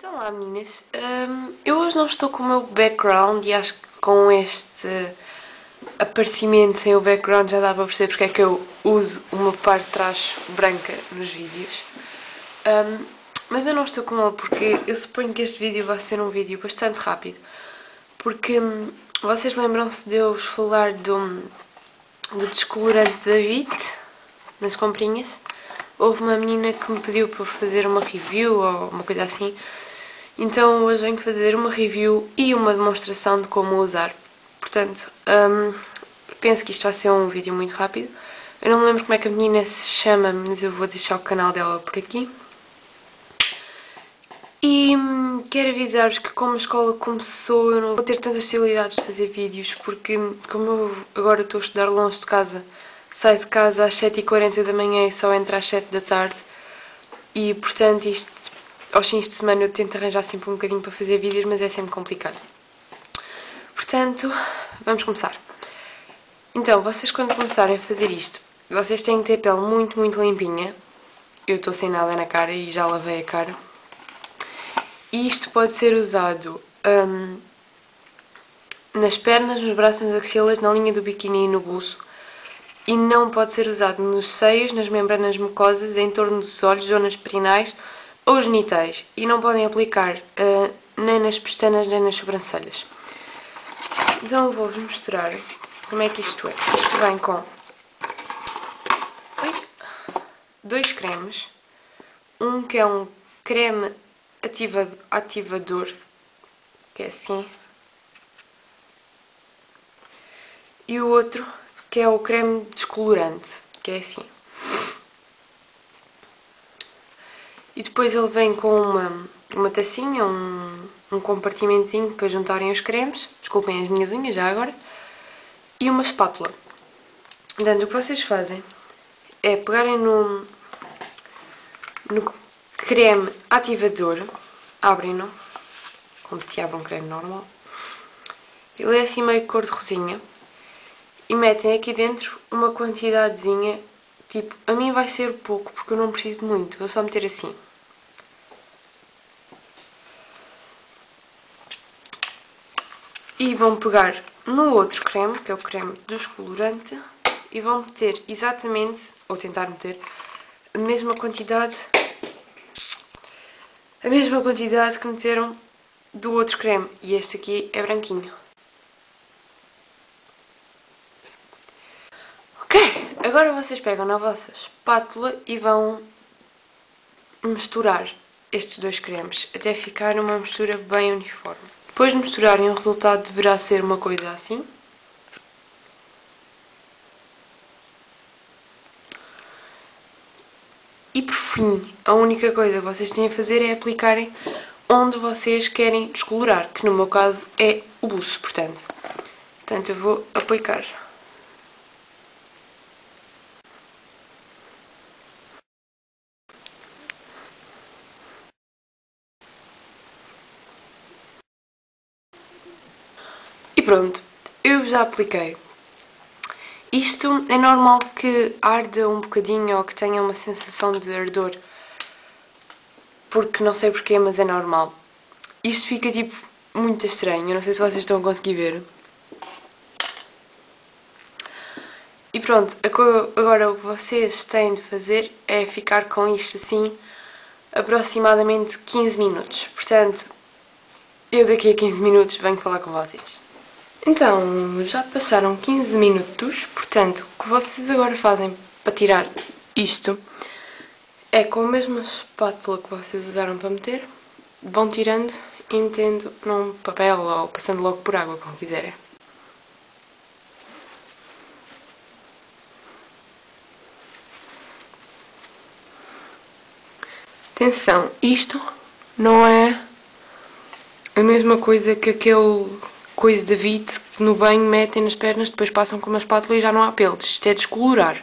Então lá meninas, eu hoje não estou com o meu background e acho que com este aparecimento sem o background já dá para perceber porque é que eu uso uma parte de trás branca nos vídeos. Mas eu não estou com ele porque eu suponho que este vídeo vai ser um vídeo bastante rápido. Porque vocês lembram-se de eu vos falar do descolorante da VIT nas comprinhas? Houve uma menina que me pediu para fazer uma review ou uma coisa assim. Então hoje venho fazer uma review e uma demonstração de como usar. Portanto, penso que isto vai ser um vídeo muito rápido. Eu não me lembro como é que a menina se chama, mas eu vou deixar o canal dela por aqui. E quero avisar-vos que como a escola começou, eu não vou ter tantas possibilidades de fazer vídeos, porque como eu agora estou a estudar longe de casa, saio de casa às 7h40 da manhã e só entro às 7 da tarde. E portanto isto, aos fins de semana eu tento arranjar sempre um bocadinho para fazer vídeos, mas é sempre complicado. Portanto, vamos começar. Então, vocês quando começarem a fazer isto, vocês têm que ter a pele muito, muito limpinha. Eu estou sem nada na cara e já lavei a cara. E isto pode ser usado nas pernas, nos braços, nas axilas, na linha do biquíni e no buço. E não pode ser usado nos seios, nas membranas mucosas, em torno dos olhos, zonas perinais ou genitais. E não podem aplicar nem nas pestanas nem nas sobrancelhas. Então vou-vos mostrar como é que isto é. Isto vem com dois cremes. Um que é um creme ativador, que é assim. E o outro que é o creme descolorante, que é assim. E depois ele vem com uma tacinha, um compartimentozinho para juntarem os cremes. Desculpem as minhas unhas já agora. E uma espátula. Portanto, o que vocês fazem é pegarem no creme ativador, abrem-no, como se abre um creme normal. Ele é assim meio cor de rosinha. E metem aqui dentro uma quantidadezinha, tipo, a mim vai ser pouco, porque eu não preciso de muito, vou só meter assim. E vão pegar no outro creme, que é o creme descolorante, e vão meter exatamente, ou tentar meter, a mesma quantidade que meteram do outro creme. E este aqui é branquinho. Ok, agora vocês pegam na vossa espátula e vão misturar estes dois cremes até ficar uma mistura bem uniforme. Depois de misturarem, o resultado deverá ser uma coisa assim. E por fim, a única coisa que vocês têm a fazer é aplicarem onde vocês querem descolorar, que no meu caso é o buço, portanto eu vou aplicar. E pronto, eu já apliquei. Isto é normal que arda um bocadinho ou que tenha uma sensação de ardor, porque não sei porquê, mas é normal. Isto fica tipo muito estranho, eu não sei se vocês estão a conseguir ver. E pronto, agora o que vocês têm de fazer é ficar com isto assim aproximadamente 15 minutos. Portanto, eu daqui a 15 minutos venho falar com vocês. Então, já passaram 15 minutos, portanto, o que vocês agora fazem para tirar isto é com a mesma espátula que vocês usaram para meter, vão tirando e metendo num papel ou passando logo por água, como quiserem. Atenção, isto não é a mesma coisa que aquele coisa de VIT que no banho metem nas pernas, depois passam com uma espátula e já não há pelos. Isto é descolorar.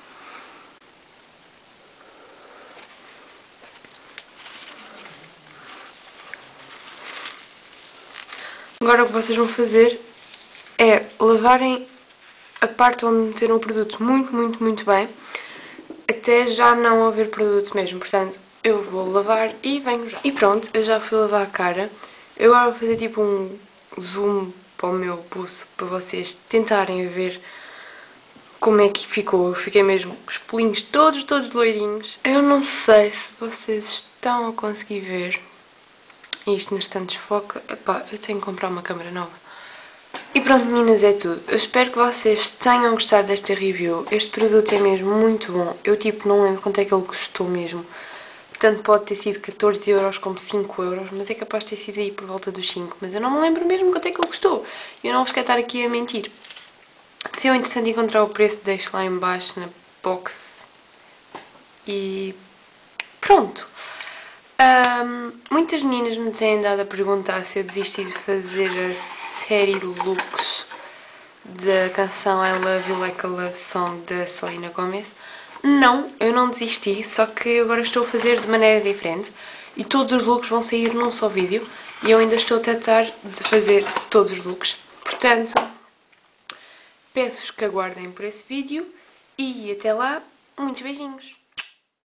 Agora o que vocês vão fazer é lavarem a parte onde meteram o produto muito, muito, muito bem, até já não haver produto mesmo. Portanto, eu vou lavar e venho já. E pronto, eu já fui lavar a cara. Eu agora vou fazer tipo um zoom para o meu pulso para vocês tentarem ver como é que ficou. Eu fiquei mesmo com os pelinhos todos loirinhos. Eu não sei se vocês estão a conseguir ver. Isto no instante desfoca. Epá, eu tenho que comprar uma câmera nova. E pronto, meninas, é tudo. Eu espero que vocês tenham gostado desta review. Este produto é mesmo muito bom. Eu tipo não lembro quanto é que ele custou mesmo. Tanto pode ter sido 14€ como 5€, mas é capaz de ter sido aí por volta dos 5. Mas eu não me lembro mesmo quanto é que ele custou. Eu não vos quero estar aqui a mentir. Se eu entretanto encontrar o preço, deixo lá em baixo na box. E pronto. Muitas meninas me têm andado a perguntar se eu desisti de fazer a série de looks da canção I Love You Like a Love Song da Selena Gomez. Não, eu não desisti, só que agora estou a fazer de maneira diferente e todos os looks vão sair num só vídeo e eu ainda estou a tratar de fazer todos os looks. Portanto, peço-vos que aguardem por esse vídeo e até lá, muitos beijinhos!